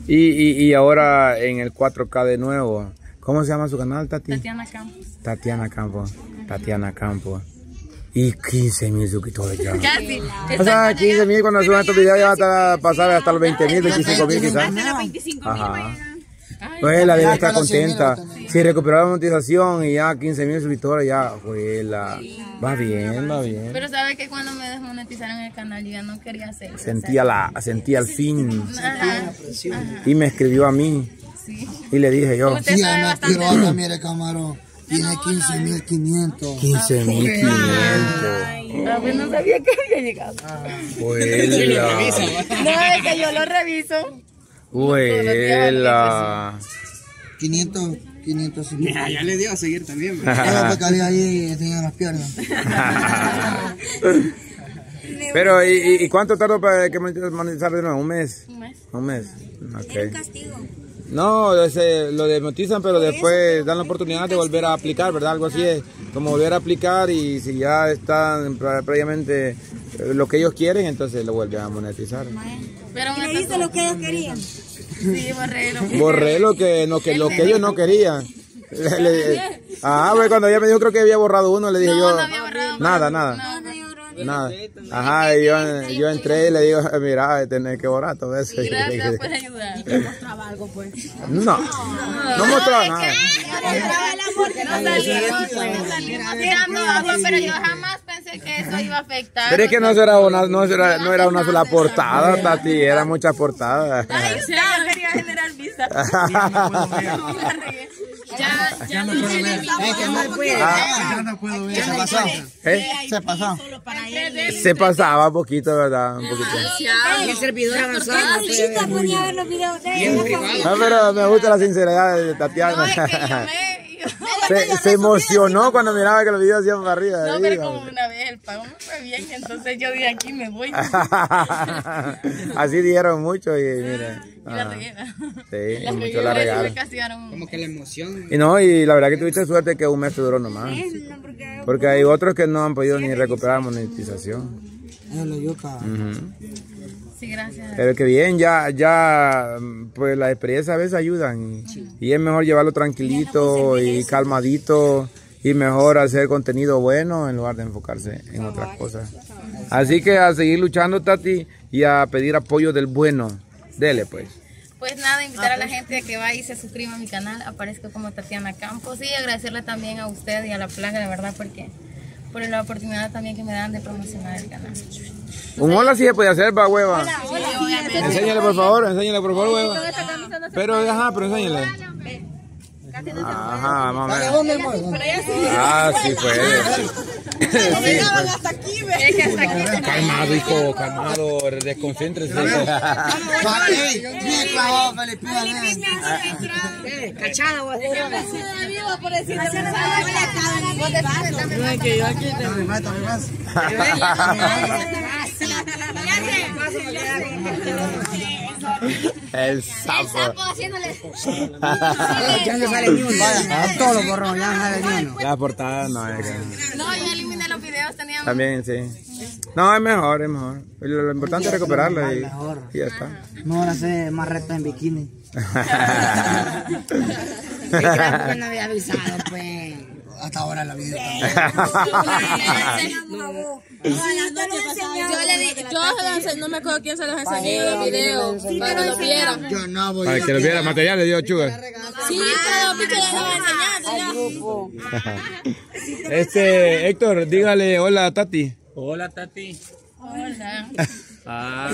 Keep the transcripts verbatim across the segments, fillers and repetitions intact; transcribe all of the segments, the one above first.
Y, y, y ahora en el cuatro K de nuevo. ¿Cómo se llama su canal, Tati? Tatiana Campos. Tatiana Campos. Tatiana Campos. Y quince mil suscriptores ya. Casi. O sea, quince mil cuando suban estos videos ya va a pasar hasta los veinte mil, veinticinco mil quizás. Hasta los veinticinco mil. Pues la debe estar contenta. Si recuperó la monetización y ya quince mil suscriptores, ya fue la... Va bien, va bien. Pero sabe que cuando me desmonetizaron el canal yo ya no quería hacerlo. Sentía la, sentía el fin. Ajá. Y me escribió a mí. Sí. Y le dije yo. Usted sabe bastante. Ahora mire, camarón. Tiene quince mil quinientos. quince mil quinientos. Ah, pues no sabía que había llegado. Huela. No, es que yo lo reviso. Huela. quinientos, quinientos. Ya, ya le dio a seguir también. Todo pecadillo ahí tenía las piernas. Pero, ¿y, y cuánto tardó para que monetizar de nuevo? ¿Un mes? Un mes. Un mes. Okay. El castigo. No, ese, lo desmonetizan, pero después dan la oportunidad de volver a aplicar, ¿verdad? Algo así es, como volver a aplicar y si ya están previamente lo que ellos quieren, entonces lo vuelven a monetizar. Pero ¿Y le hizo lo que ellos querían? Sí, borré lo Borré lo que, no, que, lo que ellos no querían. Le- le- ah, pues cuando ella me dijo creo que había borrado uno, le dije No, yo, no había borrado. nada, nada. No, no. Nada. Ajá, y yo, yo entré y le digo, mira, tenés que borrar todo eso. Gracias por ayudar. Mostraba algo, pues. No, no mostraba nada. Mostraba el amor que No salimos, no salimos tirando agua, pero yo jamás pensé que eso iba a afectar. Pero es que no era una, no era, no era una sola portada, Tati, era muchas portadas. Ay, usted ya quería generar vista. Ya, ya no puedo ver. Ya no puedo ver. Se pasó. ¿Eh? Se pasó. Se pasaba poquito, ¿verdad? Un poquito. El servidor avanzado. Ahorita ponía a ver los videos de ellos. No, pero me gusta la sinceridad de Tatiana. No, es que yo me... Se, se emocionó cuando miraba que los videos hacían para arriba. No, pero como una vez el pago me fue bien, entonces yo de aquí me voy. Así dieron mucho y mira. Y la regué. Sí, La y mucho regué, la me regaron. castigaron. Como que la emoción. Y no, y la verdad que tuviste suerte que un mes te duró nomás. Porque hay otros que no han podido ni recuperar monetización. Es la yuca. Ujú. Sí, gracias. Pero que bien, ya, ya, pues las experiencias a veces ayudan y, y es mejor llevarlo tranquilito y calmadito y mejor hacer contenido bueno en lugar de enfocarse en otras cosas. Así que a seguir luchando, Tati, y a pedir apoyo del bueno. Dele pues. Pues nada, invitar a la gente a que vaya y se suscriba a mi canal, aparezco como Tatiana Campos y agradecerle también a usted y a la plaga, de verdad, porque por la oportunidad también que me dan de promocionar el canal. Un hola sí se puede hacer, va, hueva. Sí, obviamente. Enséñale por favor, enséñale por favor, hueva. Pero, ajá, pero enséñale. Ajá, más o menos. Ah, sí puede. Sí, Hasta aquí, ve. Es que hasta aquí. calmado, hijo, calmado, desconcéntrese. Bien clavado, Felipe. Cachada, vos. Por decir No es que yo aquí te me mato más. El sapo. Ya no sale ni uno. Vaya, todo lo borró, ya no sale ni uno. La portada no es. No, yo eliminé los videos, teníamos. También, sí. No, es mejor, es mejor. Lo, lo importante es recuperarlo y, y ya está. No, ahora sé más recta en bikini. Que no había avisado, pues. Hasta ahora la vida. Yo le di, yo se los enseñé, no me acuerdo quién se los enseñó los videos, para que los vieran. Yo no voy Para que lo viera, material le dio Chuga. Sí, pero picho le los enseñaste. Este, Héctor, dígale hola a Tati. Hola, Tati. Hola. Ah.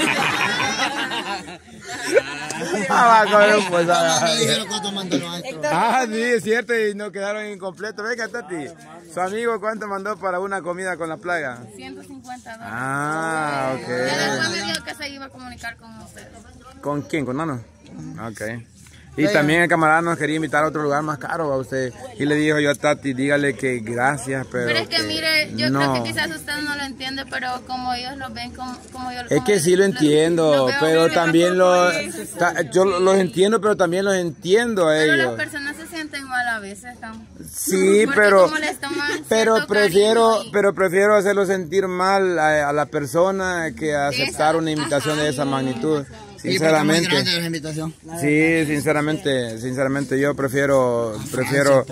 Ah, va, cabrón, pues, ah. Me dijeron cuánto mandó los maestros. Ah, sí, es cierto, y no quedaron incompletos. Venga, Tati, su amigo, ¿cuánto mandó para una comida con la plaga? ciento cincuenta dólares. Ah, Ya después ok. me dijo que se iba a comunicar con ustedes. ¿Con quién? ¿Con Nano? Ok. Y también el camarada nos quería invitar a otro lugar más caro a usted. Y le dijo yo a Tati, dígale que gracias, pero... Pero es que, que mire, yo no. creo que quizás usted no lo entiende, pero como ellos lo ven, como, como yo Es que sí lo entiendo, pero también lo, ta- yo los entiendo, pero también los entiendo a Pero las ellos. personas se sienten mal a veces, ¿no? Sí, Porque pero, como les toman pero cierto prefiero, cariño y- pero prefiero hacerlo sentir mal a, a la persona que aceptar una invitación de esa magnitud. sinceramente. Muy grande la invitación. Sí, sinceramente, sinceramente yo prefiero, prefiero.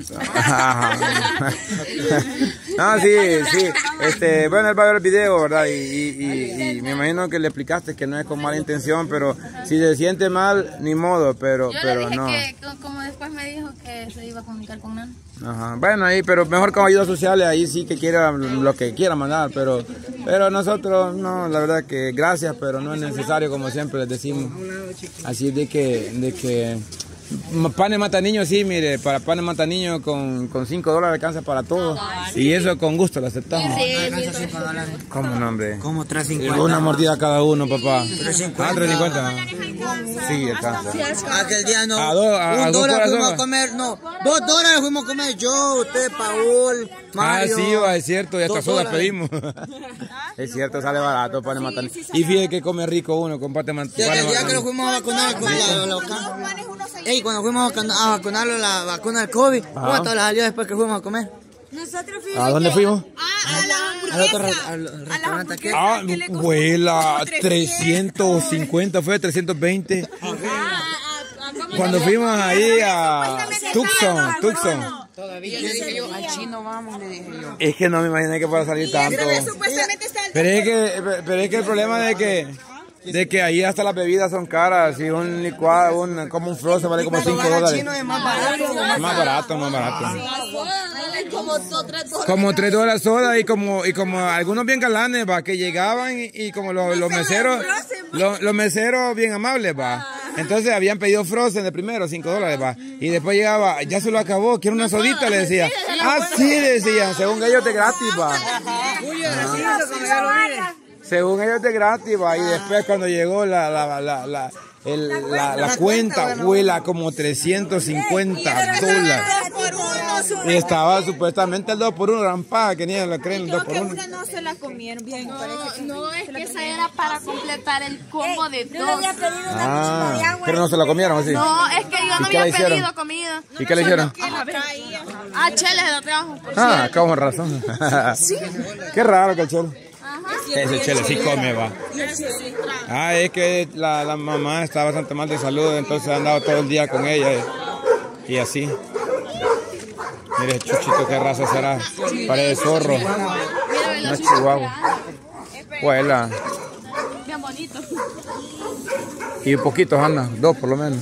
No, sí, sí. Este, bueno, él va a ver el video, ¿verdad? Y, y, y, y me imagino que le explicaste que no es con mala intención, pero si se siente mal, ni modo, pero, Yo pero le dije no. que, como después me dijo que se iba a comunicar con Nano. Ajá. Bueno, ahí, pero mejor con ayudas sociales, ahí sí que quiera lo que quiera mandar, pero, pero nosotros no, la verdad que gracias, pero no es necesario, como siempre les decimos. Así de que, de que Panes Mata Niños, sí, mire, para Panes Mata Niños con, con cinco dólares alcanza para todo. Y eso con gusto lo aceptamos. ¿Cómo no, hombre? Como tres cincuenta. Una mordida cada uno, papá. tres cincuenta. Sí, alcanza. Aquel día no. A dos, a- a un dos dólar corazones. fuimos a comer, no. Dos dólares fuimos a comer yo, usted, Paul, Ah, Mario. sí, va, es cierto, y hasta Dos sodas dólares. pedimos. Es cierto, sale barato, Panes Mata Niños. Y fíjate que come rico uno con Panes Mata Y aquel día que Niños. lo fuimos a vacunar con la, la vacuna. Ey, cuando fuimos a vacun- a vacunarlo la vacuna del COVID, ¿cuánto le salió después que fuimos a comer? Nosotros fuimos ¿A dónde fuimos? a la Al otro re- al restaurante aquel. Ah, vuela, trescientos cincuenta, fue trescientos veinte. Cuando fuimos ahí a Tucson, Tucson. Todavía le dije yo, al chino vamos, le dije yo. Es que no me imaginé que fuera a salir tanto. supuestamente está el Pero es que, pero es que el problema de que, de que ahí hasta las bebidas son caras. Y un licuado, un, como un frozen vale como cinco dólares. Es más barato. Más barato, más barato. Como dos, tres dólares. Como tres dólares soda y como, y como algunos bien galanes, va, que llegaban y, y como los, los meseros, los, los meseros bien amables, va. Entonces habían pedido frozen de primero, cinco dólares, va. Y después llegaba, ya se lo acabó, quiero una sodita, le decía. Ah, sí, decían, según ellos de gratis, va. Según ellos de gratis, va. Y después cuando llegó la, la, la, la, el, la, la cuenta, vuela como trescientos cincuenta dólares. Y estaba supuestamente el dos por uno, rampada, que ni lo creen, el dos por uno. no se la comieron bien. No, es que esa era para completar el combo de Yo le dos. había pedido una Ah, cosita de agua. pero no se la comieron, ¿sí? No, es que yo ¿Y no qué había le hicieron? pedido comida. ¿Y qué le hicieron? Ah, cheles de trabajo. Ah, con razón. Qué raro que el chelo. Ese chelo sí come, va. Ah, es que la, la mamá está bastante mal de salud, entonces ha andado todo el día con ella y, y así. Mire, Chuchito, qué raza será. Parece zorro. No es chihuahua. Huela. Bien bonito. Y poquitos andan, dos por lo menos.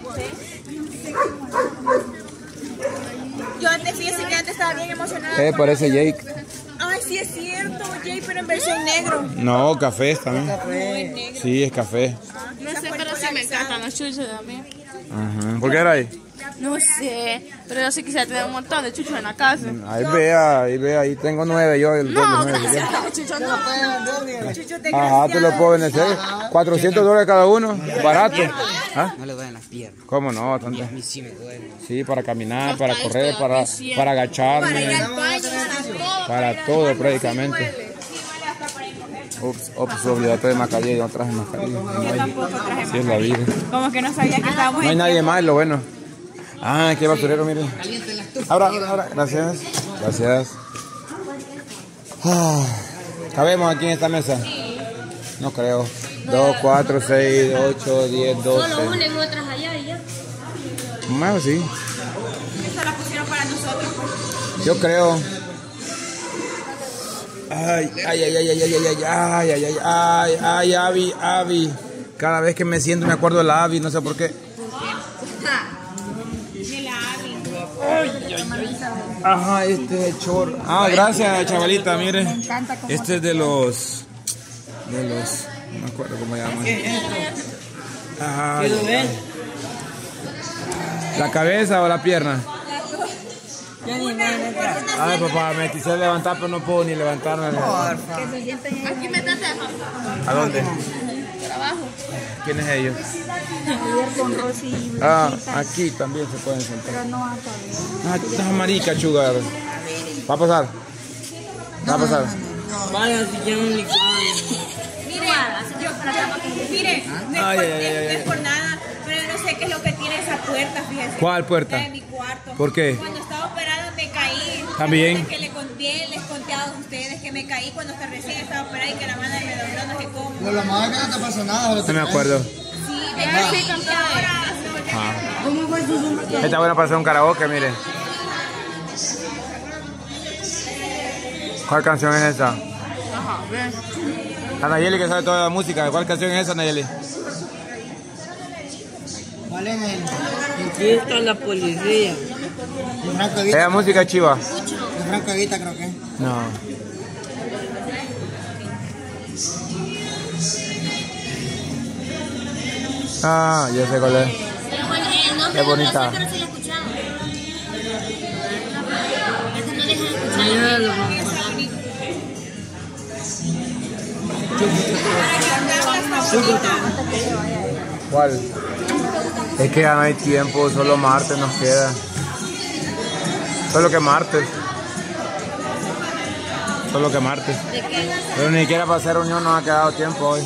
Yo antes, fíjese que antes estaba bien emocionada. Eh, parece Jake. Ay, sí es cierto, Jay, pero en versión negro. No, café también. Sí, es café. No sé, pero sí me encantan los chuchos también. Ajá. ¿Por qué era ahí? No sé, pero yo sí quisiera tener un montón de chuchos en la casa. Ahí vea, ahí vea, ahí tengo nueve yo. El No, doble nueve, gracias, los chuchos no. Ajá, te lo puedo beneficiar. cuatrocientos dólares cada uno, barato. ¿Ah? No le duelen las piernas. ¿Cómo no? Tanto. A mí sí me duelen. Sí, para caminar, para correr, para, para agacharme, para todo prácticamente. Ups, ups, olvídate de mascarilla, yo no traje mascarilla. No hay. Sí, es la vida. Como que no sabía que estábamos No hay nadie más, lo bueno. Ah, qué basurero, miren. Ahora, ahora, gracias. Gracias. Ah, ¿cabemos aquí en esta mesa? No creo. Dos, cuatro, seis, ocho, diez, doce. Solo una en otras allá y ya. Más sí. Esta la pusieron para nosotros. Yo creo. Ay, ay, ay, ay, ay, ay, ay, ay, ay, ay, ay, ay, ay, Avi, Avi. Cada vez que me siento me acuerdo de la Avi, no sé por qué. Ajá, este es chor. Ah, gracias, chavalita, mire. Este es de los. De los. No me acuerdo cómo se llama. Ajá. ¿La cabeza o la pierna? Ay, papá, me quise levantar, pero no puedo ni levantarme. Aquí me traté. ¿A dónde? Trabajo. ¿Quiénes ellos? Ah, aquí también se pueden sentar. Pero no acá. Ah, estás marica, chugar. ¿Va a pasar? ¿Va a pasar? Vaya, si quieren un licuado. Mire, yo, mire, no es, Ay, por, ay, ay, ay, no es ay. por nada, pero no sé qué es lo que tiene esa puerta, fíjese. ¿Cuál puerta? La de mi cuarto. ¿Por qué? Cuando estaba operada me caí. También. Recuerden que le conté, les conté a ustedes que me me caí cuando que recién estaba por ahí, que la mano me dobló, no sé cómo. Pero lo malo es que no te pasó nada. No me acuerdo. Sí, de sí, cantaba. Ah. Está bueno para hacer un karaoke, mire. ¿Cuál canción es esa? A Nayeli que sabe toda la música. ¿Cuál canción es esa, Nayeli? ¿Cuál es el? Aquí está la policía. De Franco Evita. ¿Es música chiva? De Franco Evita creo que. No. Ah, ya sé cuál es. Es bonita. ¿Cuál? Es que ya no hay tiempo, solo martes nos queda. Solo que martes. Solo que martes. Pero ni siquiera para hacer reunión nos ha quedado tiempo hoy.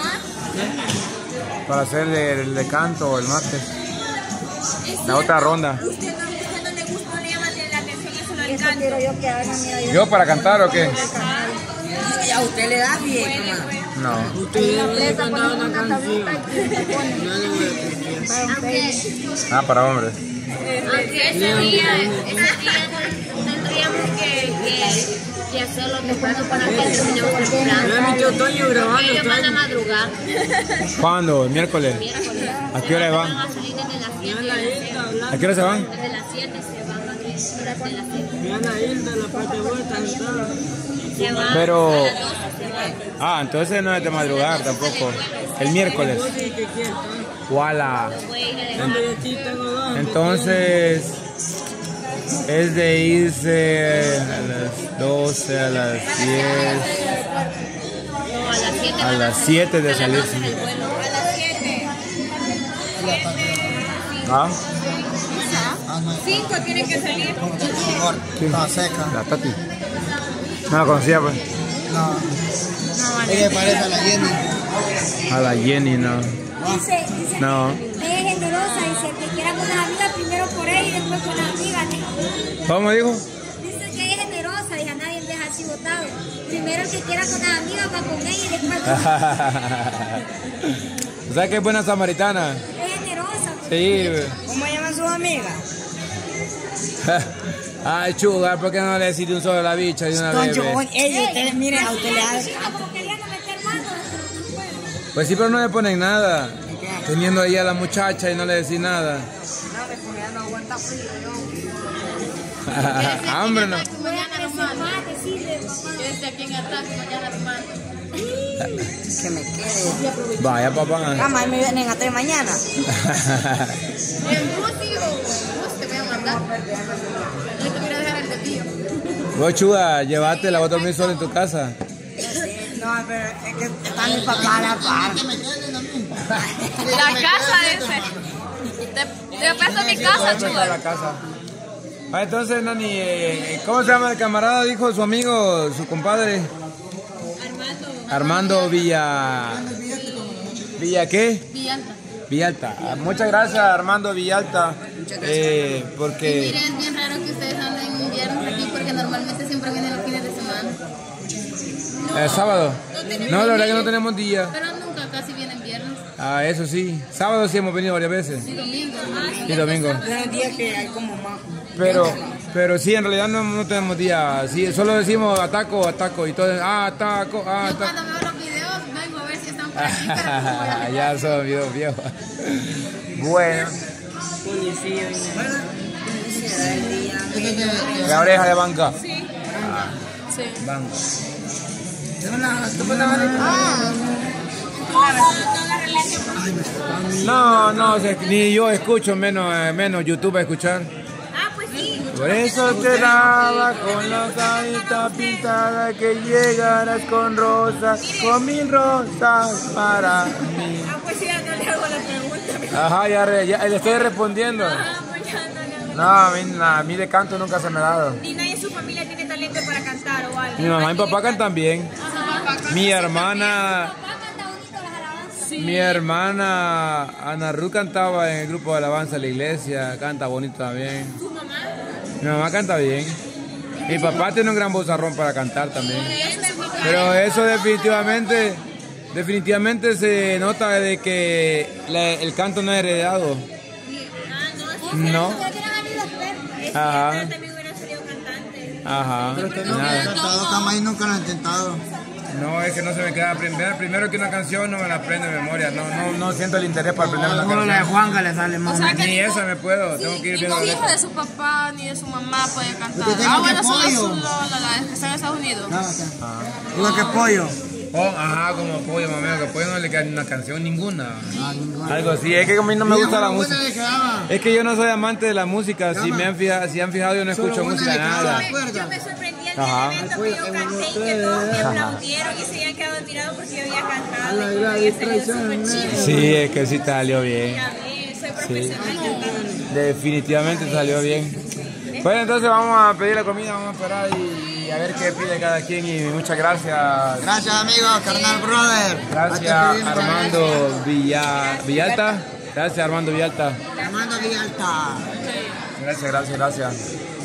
Para hacer el, el de canto el martes. La otra ronda. ¿Usted no, usted no le gusta, no le llama la atención eso del canto? yo que hagan, mira, yo. ¿Yo para cantar o qué? ¿Y a usted le da bien, mamá? No. Usted debe cantar una canción. Ah, para hombres. Aunque ese día, ese día tendríamos que, que, que hacerlo temprano para que terminemos temprano. Mira, mi tío Toño grabando. Ellos van a madrugar. ¿Cuándo? ¿El miércoles? Miércoles. ¿A qué hora van? Van a salir desde las siete. ¿A qué hora se van? Desde las siete se van aquí. Desde las siete. Mira la isla, la parte vuelta, sentada. Se van. Pero... A las doce se van. Ah, entonces no es de madrugar tampoco. El miércoles. Wala. Entonces es de irse a las doce, a las diez, No, a las siete. a las siete de salirse. A las siete. ¿Ah? cinco tiene que salir. Estaba seca. La Tati. No la conocía, pues. No. Ella parece a la Jenny. A la Jenny, no. Dice, dice No. ella es generosa, dice que quiera con las amigas, primero por ella y después con las amigas. ¿Cómo dijo? Dice que ella es generosa, dice, a nadie deja así botado. Primero el que quiera con las amigas va con ella y después con ¿Sabes qué es buena samaritana? es generosa. Sí. ¿Cómo llaman sus amigas? Ay, chugar, ¿por qué no le decís de un solo a la bicha de una vez? ve? Ellos, ustedes miren, a usted le da... Como queriendo meter mano. Pues sí, pero no le ponen nada. Teniendo ahí a la muchacha y no le decís nada. Hambre no. Mañana nos manda. Desde aquí en ataque, mañana nos manda. Que me quede. Vaya, papá. Cama, me vienen a tres mañana. En bus, hijo. En bus te voy a mandar. Yo te voy a dejar el de tío. Vos, chuga, llévate, la voy a dormir sola en tu casa. No, pero es que está mi papá a la par. La casa ese. Te, te presto mi casa, Voy a chuga. la casa. Ah, entonces, Nani, eh, ¿cómo se llama el camarada? Dijo su amigo, su compadre. Armando. Armando Villa... ¿Villa qué? Villalta. Villalta. Ah, muchas gracias, Armando Villalta. Eh, porque... Mire, es bien raro que ustedes anden viernes aquí porque normalmente siempre vienen los fines de semana. ¿El sábado? No, la verdad que no tenemos día. Pero nunca casi vienen viernes. Ah, eso sí. Sábado sí hemos venido varias veces. Y domingo. Y domingo. Es un día que hay como más. Pero, pero sí, en realidad no, no tenemos día. Sí, solo decimos ataco, ataco y todo. Ah, ataco, ah, Yo ataco. cuando veo los videos vengo a ver si están por aquí para que Ya son videos viejos. Bueno. Policía, del día. La oreja de banca. Sí. Sí. Banca. No, no, se- ni yo escucho, menos, eh, menos YouTube a escuchar. Ah, pues sí. Por eso te daba con la carita pintada que llegaras con rosas, con mil rosas para mí. Ah, pues sí, ya no le hago la pregunta. Ajá, ya, re- ya le estoy respondiendo. Ah, pues ya no le hago. No, a mí, a mí de canto nunca se me ha dado. Ni nadie en su familia tiene talento para cantar o algo. Mi mamá y mi papá cantan bien. Mi hermana, Papá canta bonito las alabanzas. mi hermana Ana Ru cantaba en el grupo de alabanza de la iglesia, canta bonito también. ¿Tu mamá? Mi mamá canta bien. Mi papá tiene un gran vozarrón para cantar también. Pero eso definitivamente, definitivamente se nota de que la- el canto no es heredado. No. Ajá. Ajá. Nada. Cantado Camay nunca lo he intentado. No, es que no se me queda primero. Primero que una canción no me la aprendo de memoria. No, no, no siento el interés para aprender una Solo la de canción. Juanga le sale O más. sea que Ni esa me puedo. Tengo que ir viendo la ningún hijo letra. de su papá ni de su mamá puede cantar. Usted tiene Ah, que bueno, solo pollo. su Lola, la que está en Estados Unidos. Igual que pollo. Oh, ajá, como pollo, mamá, que pollo no le queda ni una canción ninguna. Algo así, es que a mí no me gusta la música. Es que yo no soy amante de la música, si me han fijado, si han fijado yo no escucho música nada. Yo me sorprendí al Ajá. día del evento que yo canté y que todos me aplaudieron y se habían quedado admirados porque yo había cantado y que había salido súper chido. Sí, es que sí salió bien. Ya vi, soy profesional cantando. Definitivamente salió bien. Bueno, entonces vamos a pedir la comida, vamos a esperar y a ver qué pide cada quien y muchas gracias. Gracias, amigos, carnal brother. Gracias Armando Villa, Villalta. Gracias Armando Villalta. Armando Villalta. Gracias, gracias, gracias.